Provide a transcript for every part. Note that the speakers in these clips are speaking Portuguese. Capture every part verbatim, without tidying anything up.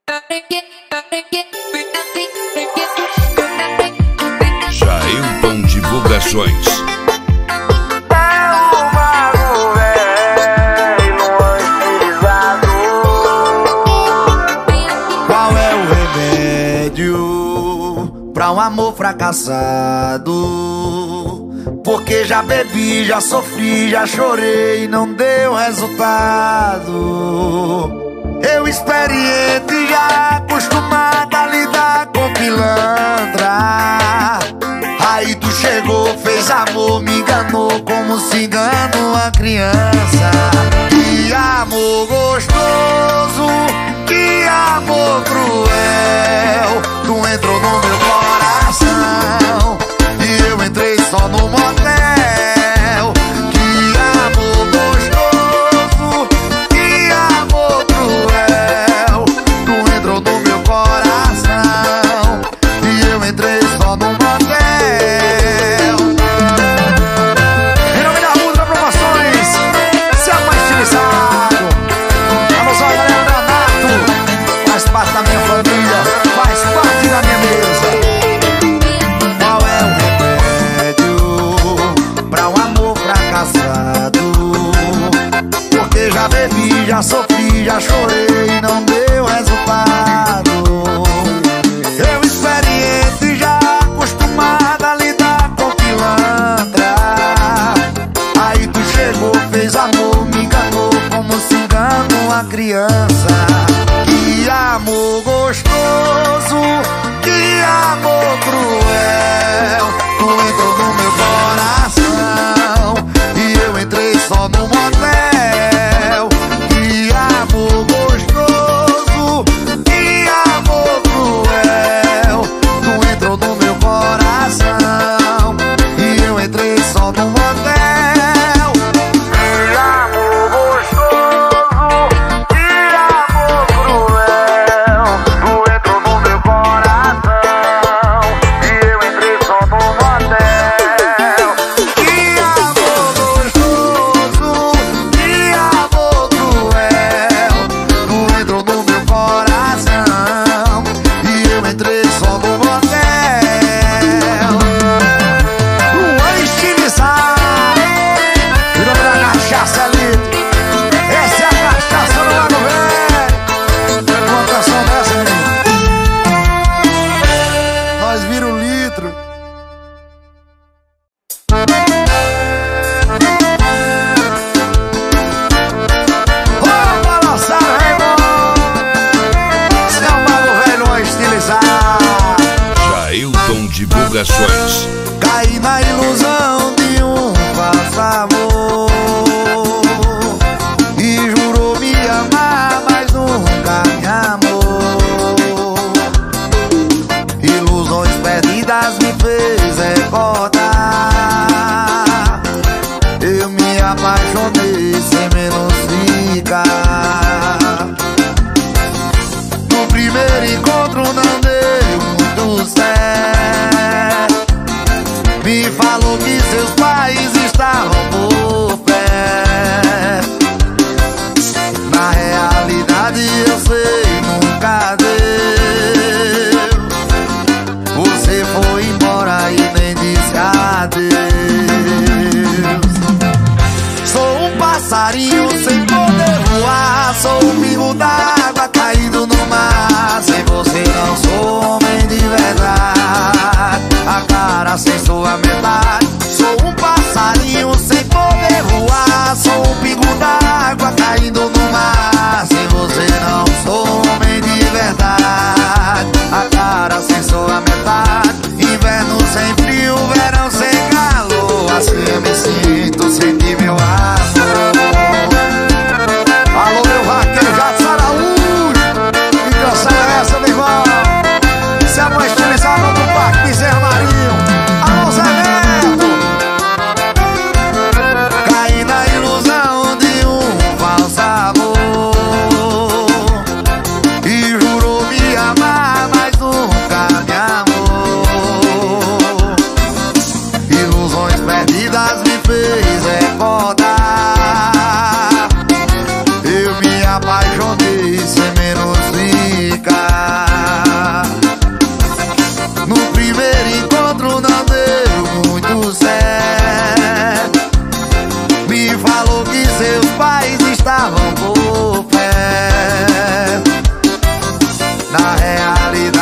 Jailton Divulgações. Qual é o remédio pra um amor fracassado? Porque já bebi, já sofri, já chorei e não deu resultado. Eu experiente, já acostumado a lidar com pilantra. Aí tu chegou, fez amor, me enganou como se engana uma criança. Que amor gostoso, que amor cruel. Tu entrou no meu coração e eu entrei só no motel. Que amor gostoso, que amor cruel. Tu entrou no meu coração e eu entrei só no motel. Em nome da Ultra Promoções, se ama estilizado. Vamos lá, galera da Nato, faz parte da minha família, faz parte da minha mesa. Qual é o remédio pra um amor fracassado? Porque já bebi, já sofri, já chorei e não deu resultado. Eu experiente, já acostumado a lidar com pilantra. Aí tu chegou, fez amor, me enganou como se engana uma criança. Que amor gostoso, que amor cruel. Tu entrou no meu coração e eu entrei só no motel. Que amor gostoso, que amor cruel. Tu entrou no meu coração e eu entrei só no motel. Que amor gostoso, que amor cruel. Tu entrou no meu coração e eu entrei só no motel. Que amor gostoso, que amor cruel. Tu entrou no meu coração e eu entrei só no motel. Luan estilizado, e o nome da cachaça ali. Essa é a cachaça do Lago Velho. Uma canção dessa, menino. Nós vira um litro. Vamos balançar, Raimundo. Esse é o Lago Velho, Luan estilizado. Jailton Divulgações. Caí na ilusão de um falso amor e jurou me amar, mas nunca me amou. Ilusões perdidas me fez recordar. Eu me apaixonei sem menos ficar. No primeiro encontro não deu muito certo. Me falou que seus pais estavam por perto. Na realidade eu sei, nunca deu. Você foi embora e nem disse adeus. Sou um passarinho sem poder voar. Sou um pingo d'água caído no mar. Sem você não sou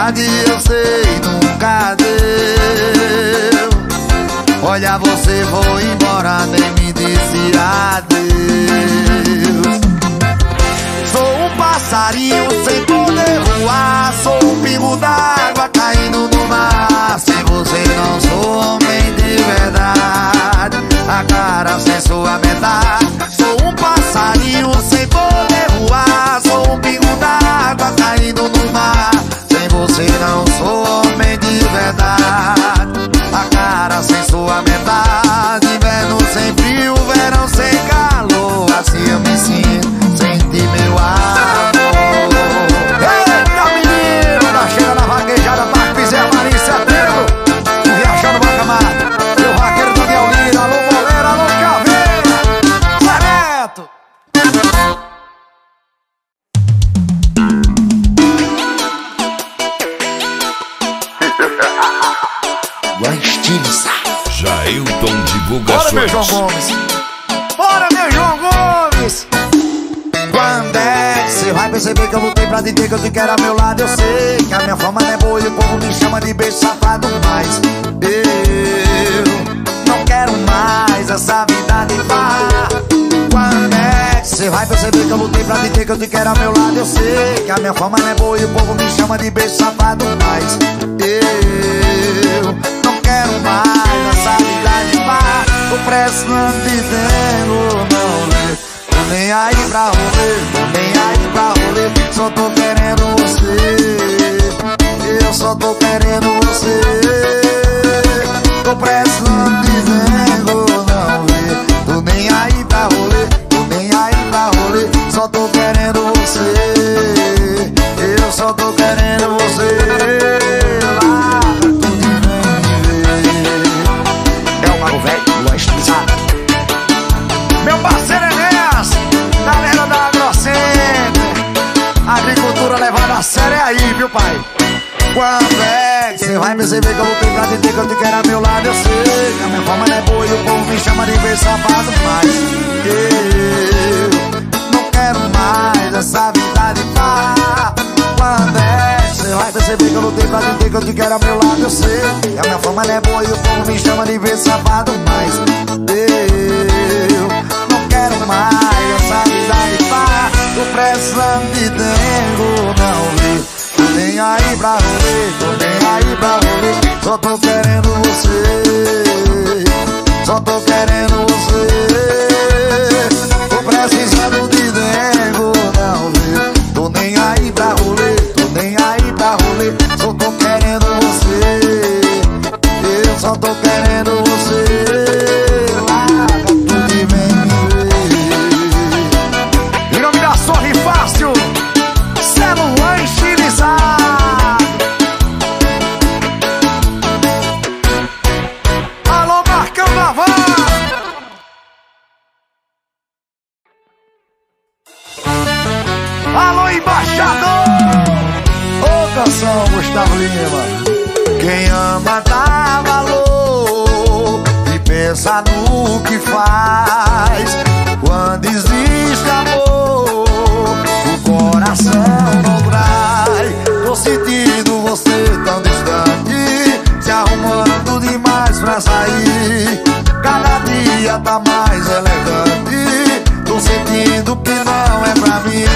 verdade eu sei, nunca deu. Olha, você foi embora, nem me disse adeus. Sou um passarinho sem poder voar, sou um pingo d'água caindo no mar. Sem você não sou homem de verdade, a cara sem sua metade. Sou um passarinho sem poder voar, sou um pingo d'água caindo no mar. Sem você não sou homem de verdade, a cara sem sua metade. Inverno sem frio, verão sem calor, assim eu me sinto sem ti, meu amor. Eita, menino, da cheira da vaquejada, Parque Zé Maria, setembro, viajando Bacamar. Meu vaqueiro do Violino, alô boleiro, alô caveira, Zeneto. Vai estilizar. Jailton Bora, Divulgações. meu João Gomes. Bora, meu João Gomes. Quando é que você vai perceber que eu lutei pra dizer que eu te quero ao meu lado? Eu sei que a minha fama não é boa e o povo me chama de beijo safado, mas eu não quero mais essa vida de farra. Quando é que você vai perceber que eu lutei pra dizer que eu te quero ao meu lado? Eu sei que a minha fama não é boa e o povo me chama de beijo safado, mas eu não quero mais essa vida de farra. Tô precisando de tempo, não ver. Tô nem aí pra rolê, tô nem aí pra rolê. Só tô querendo você, eu só tô querendo você. Tô precisando de tempo, não ver. Tô nem aí pra rolê, tô nem aí pra rolê. Só tô querendo você, eu só tô querendo você. Larga tudo e vem me ver. É o Mago Velho, Luan Estilizado. Meu parceiro Enéas, galera da Agrocenter. Agricultura levada a sério é aí, viu, pai? Quando é que você vai perceber que eu lutei pra dizer que eu te quero ao meu lado? Eu sei que a minha forma não é boa e o povo me chama de beijo safado, mas eu não quero mais essa vida de farra. Quando é que você vai perceber que eu lutei pra dizer que eu te quero ao meu lado? Eu sei que a minha forma não é boa e o povo me chama de beijo safado, mas eu não quero mais essa vida de farra. Tô precisando de tempo, não vi. Tô nem aí pra rolê, tô nem aí pra rolê. Só tô querendo você, só tô querendo você. Tô precisando de tempo, não vi. Tô nem aí pra rolê, tô nem aí pra rolê. Só tô querendo você, eu só tô querendo você. Larga tudo e vem me ver. Em nome da Sorri Fácil, Celular Estilizado. Alô, Marcão Navarro. Alô, embaixador. Ô, canção Gustavo Lima. Quem ama dá valor e pensa no que faz. Quando existe amor, o coração não trai. Tô sentindo você tão distante, se arrumando demais pra sair. Cada dia tá mais elegante. Tô sentindo que não é pra mim.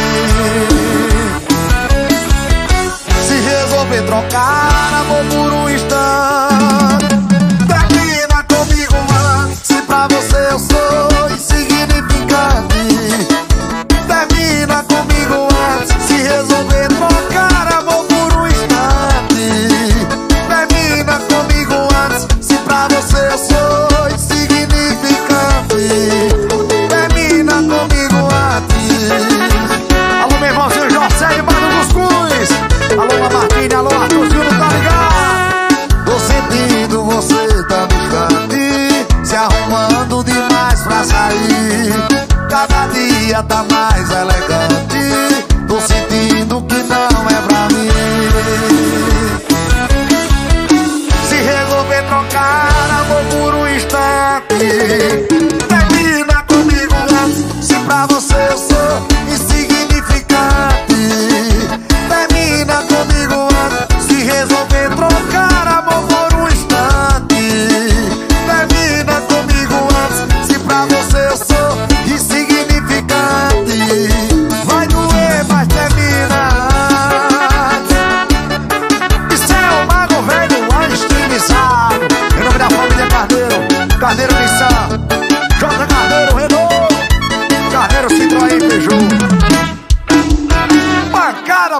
Se resolver trocar amor por um instante, termina comigo antes. Se pra você eu sou insignificante, termina comigo antes. Se resolver trocar amor por um instante, termina comigo antes. Se pra você eu sou insignificante, termina comigo antes. Alô, meu irmãozinho José de Barra dos Cus. Alô, Marquinhos, alô, Arthurzinho, não tá ligado? Tô sentindo você tão distante, se arrumando demais pra sair. Cada dia tá mais elegante. Tô sentindo que não é pra mim. Se resolver trocar amor por um instante, termina comigo antes. Se pra você eu sou insignificante, termina comigo antes. Se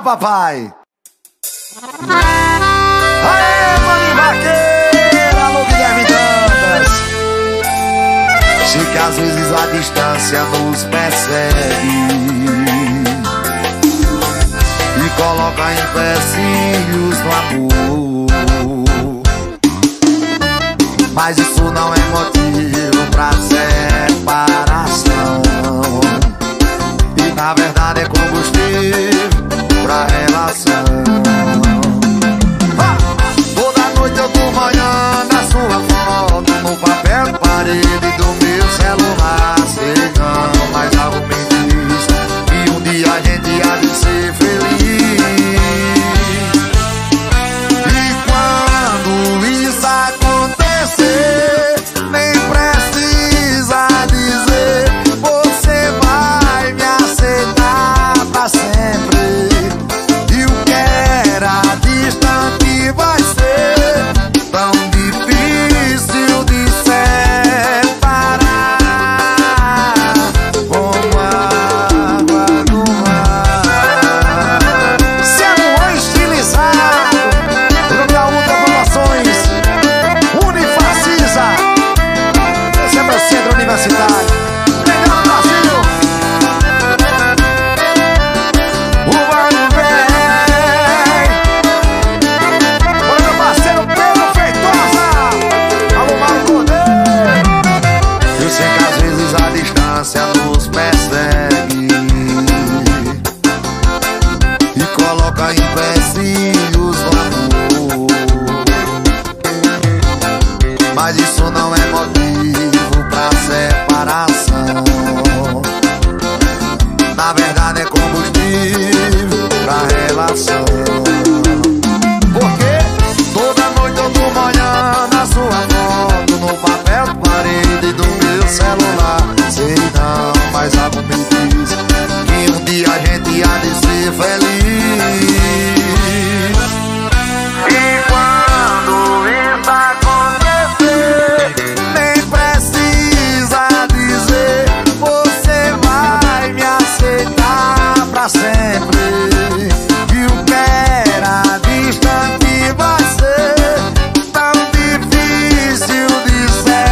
papai. Aê, mano vaqueiro, alô Guilherme Dantas. Sei que às vezes a distância nos persegue e coloca empecilhos no amor, mas isso não é motivo pra separação, e na verdade é combustível pra relação. Ah! Toda noite eu tô molhando a sua foto no papel de parede do meu celular. Sei não, mas algo me diz que um dia a gente há de ser feliz. E quando isso acontecer, nem precisa dizer, você vai me aceitar pra sempre. E o que era distante vai ser tão difícil de separar, como água do mar. Se é um estilizado, nome da Ultra Promoções, Unifacisa. Esse é meu centro universitário, melhor do Brasil. O Mano vem. Olha meu parceiro Pedro Feitosa. Alô, Mauro Cordeiro. Eu sei que às vezes a distância nos persegue e coloca empecilhos no amor, mas isso não é motivo pra separação. Na verdade é combustível pra relação. Porque toda noite eu tô molhando a sua foto no papel de parede do meu celular. Sei não, mas algo me diz que um dia a gente há de ser feliz. E quando isso acontecer, nem precisa dizer, você vai me aceitar pra sempre. E o que era distante vai ser tão difícil de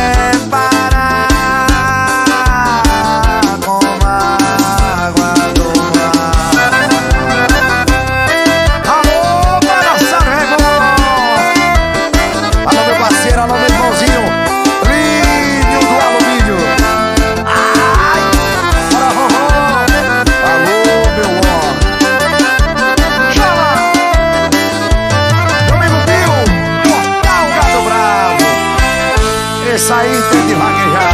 separar, como água do mar. Alô, palhaçada, meu irmão. Alô, meu parceiro, alô, meu irmãozinho Lídio do Alumínio. Ai, bora, vovó. Alô, meu ó. Chama! Meu amigo Bill, Portal Gato Bravo. Esse aí tem de vaquejar.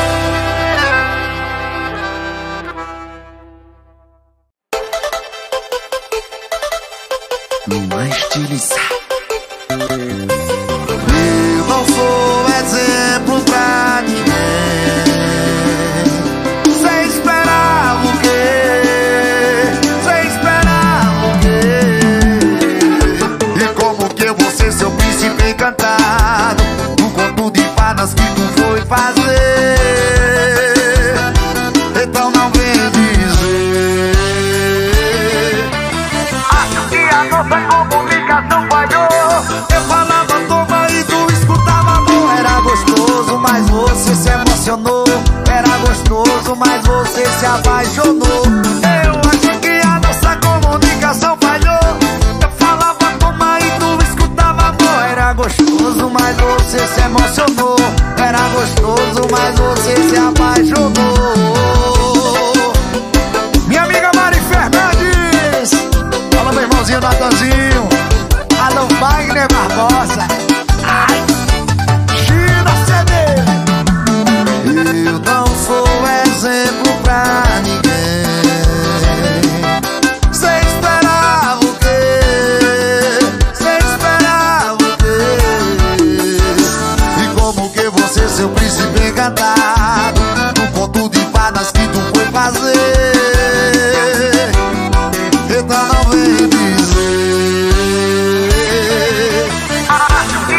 Numa estilizada. Eu não sou exemplo pra ninguém. Você esperava o quê? Você esperava o quê? E como que eu vou ser seu príncipe encantado no conto de fadas que tu foi fazer? Então não vem dizer. Acho que a nossa comunicação falhou. Eu falava toma e tu escutava amor. Era gostoso, mas você se emocionou. Era gostoso, mas você se apaixonou. Eu acho que a nossa comunicação falhou. Eu falava toma e tu escutava amor. Era gostoso, mas você se emocionou. Era gostoso, mas você se apaixonou. Minha amiga Mari Fernandes. Alô, meu irmãozinho Natanzinho. Alô, Wagner Barbosa. Ai, China C D. Eu não sou exemplo pra ninguém. Você esperava o quê? Você esperava o quê? E como que você, seu príncipe encantado, no conto de fadas que tu foi fazer? Então não vem dizer. Acho que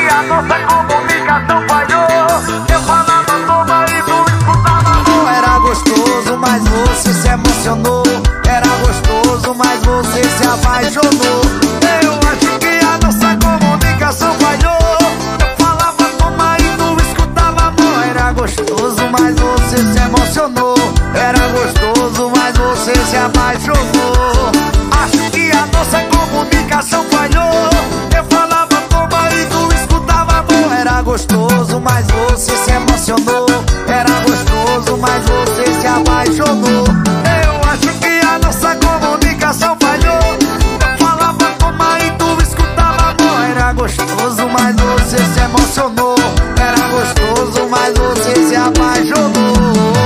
apaixonou. Eu acho que a nossa comunicação falhou. Eu falava toma e tu escutava amor. Era gostoso, mas você se emocionou. Era gostoso, mas você se apaixonou. Acho que a nossa comunicação falhou. Eu falava toma e tu escutava amor. Era gostoso, mas você se emocionou. Era gostoso, mas você se apaixonou. Eu acho que a nossa comunicação falhou. Eu falava toma e tu escutava amor. Era gostoso, mas você se emocionou. Era gostoso, mas você se apaixonou.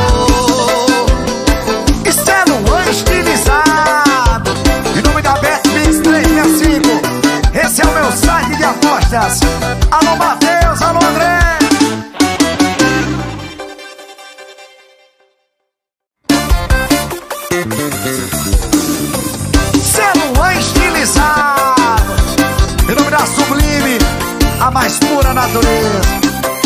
Estilizado, em nome da Bet Mix três seis cinco. Esse é o meu site de apostas. Alô Matheus, alô André. Celular estilizado, em nome da Sublime, a mais pura natureza.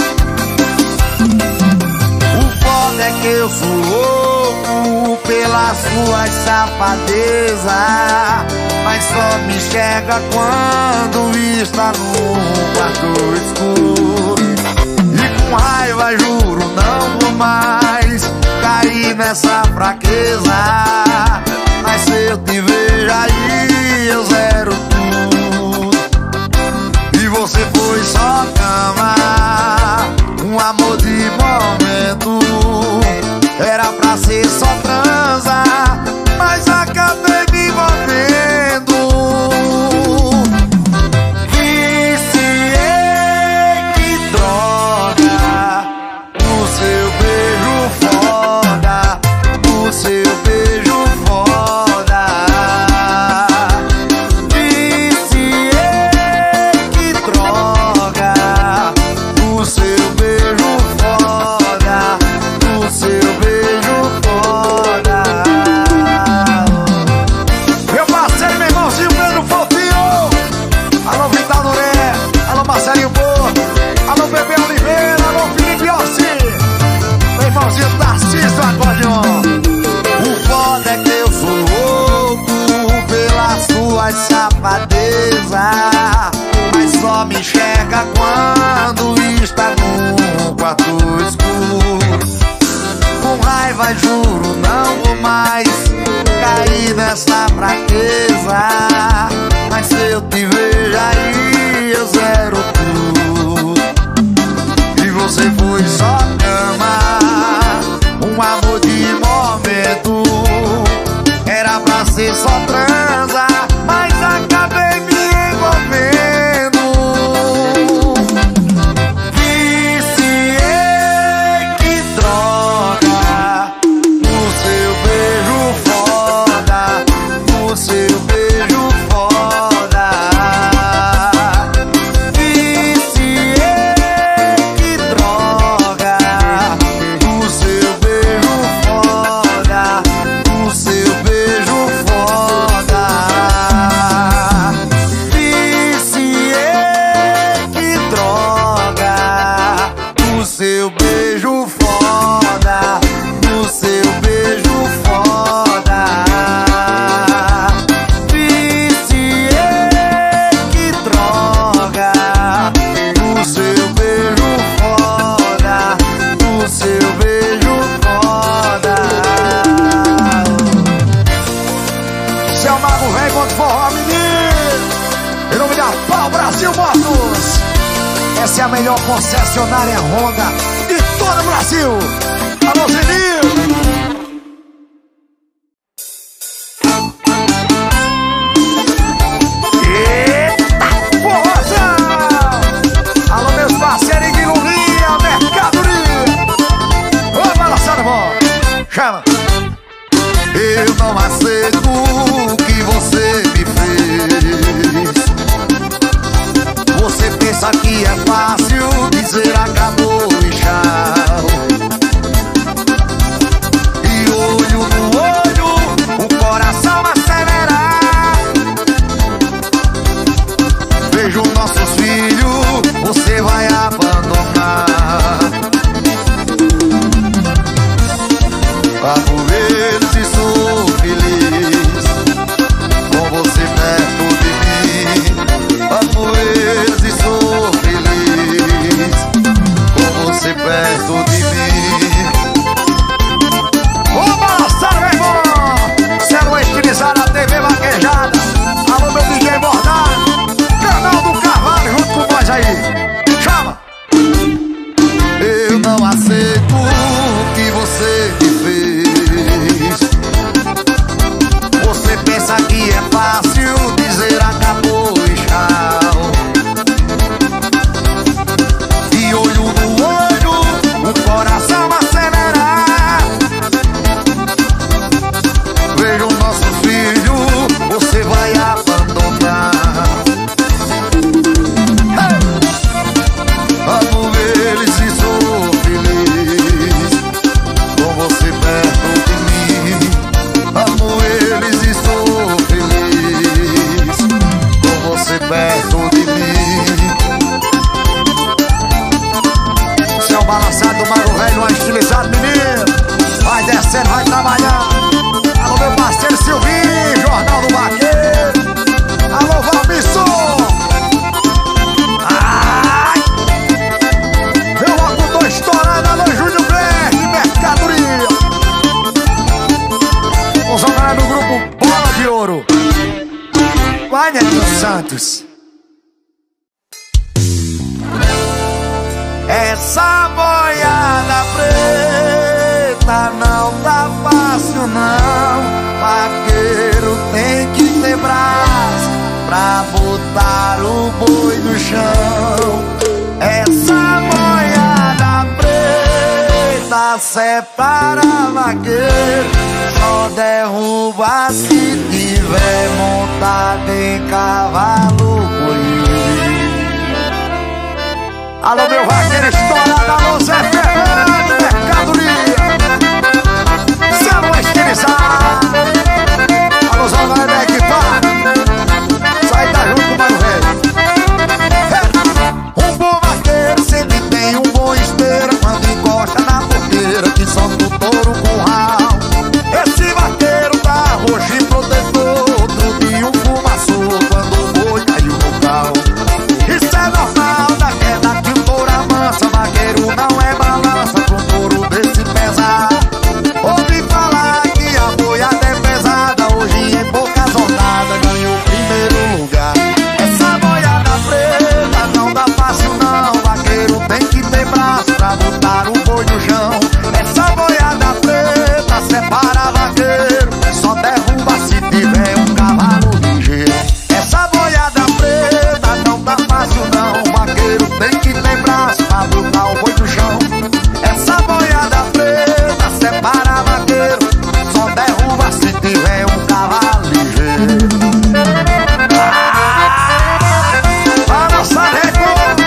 O foda é que eu sou louco pelas suas safadezas, mas só me enxerga quando está no quarto escuro. E com raiva juro não vou mais cair nessa fraqueza. Mas se eu te vejo aí eu zero tudo. E você foi só cama, um amor de momento. Era pra ser só transa, mas acabei me envolvendo. Viciei, que droga, o seu beijo foda, o seu beijo foda. Viciei, que droga, o seu beijo foda, o seu beijo foda. Meu parceiro, meu irmãozinho Pedro Fofinho. Alô Vital Duré, alô Marcelinho Porto, alô Bebê Oliveira, alô Felipe Ossi, meu irmãozinho Tarcísio Acordeon. O foda é que eu sou louco pelas suas safadezas, mas só me enxerga quando está no quarto escuro. Com raiva juro não vou mais cair nessa fraqueza. Mas se eu te vejo aí eu zero tudo. E você foi só cama, um amor de momento. Era pra ser só transa, mas acabei me envolvendo. Viciei, que droga, o seu beijo foda, o seu beijo foda. Viciei, que droga, o seu beijo foda, o seu beijo foda. Viciei, que droga, o seu beijo foda, o seu beijo foda. Viciei, que droga, o seu beijo foda, o seu beijo foda. Seu Mago vem quando forró, menino. Em nome da Pau Brasil Motos. Essa é a melhor concessionária Honda de todo o Brasil. Alô, Zenil. Eita, forrozão. Alô, meus parceiros de Lulinha, Mercadoria. Ô, balançada, bom. Chama. Eu não aceito o que você me fez. Você pensa que é fácil dizer acabou e tchau. perto de mim. Seu balançado do Mago Velho, mais estilizado, menino. Vai descendo, vai trabalhando. Alô, meu parceiro Silvinho, Jornal do Vaqueiro. Alô, Valmissão. Ai! Eu logo tô estourando. Alô, Júnior Verde, mercadoria. Vamos jogar no grupo Bola de Ouro. Vai, Netinho Santos. Essa boiada preta não tá fácil não. Vaqueiro tem que ter braço pra botar o boi no chão. Essa boiada preta separa vaqueiro, só derruba se tiver montado em cavalo boi. Alô, meu vaqueiro estourado, alô, Zé Fernando, mercadoria. Zé não estilizar. Alô, Zé Galera da equipa. Sai tá junto com o Mago Velho. Um bom vaqueiro sempre tem um bom esteira quando encosta na porteira que solta o touro com rau. Esse vaqueiro tá roxo e protetor, outro dia um fumaçou quando o boi caiu no cal. Isso é normal da queda que o touro amansa. Vaqueiro não é balança pro touro desse pesar. Ouvi falar que a boiada é pesada, hoje em pouca jornada ganhou o primeiro lugar. Essa boiada preta não dá fácil não. Vaqueiro tem que ter braço pra botar o boi no chão. Essa boiada preta separa vaqueiro, só derruba se tiver um cavalo ligeiro. Essa boiada preta não dá fácil não. Vaqueiro tem que ter braço pra botar o boi no chão. Essa boiada preta separa vaqueiro, só derruba se tiver um cavalo ligeiro. Para nossa Record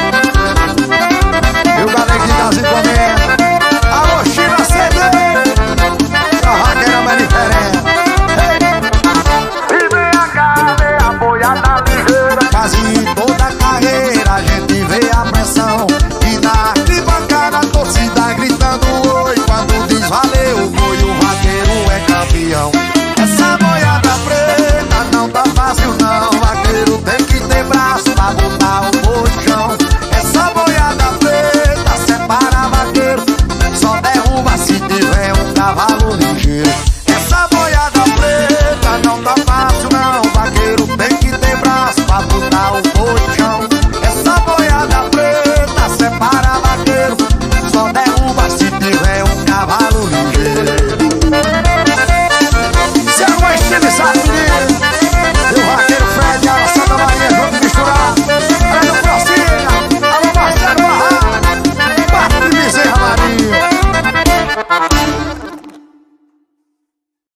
e o galeguinho das encomendas. Alô, China C D. A vaqueira mais diferente. E vem a cá, vem a boiada ligeira, quase toda a carreira.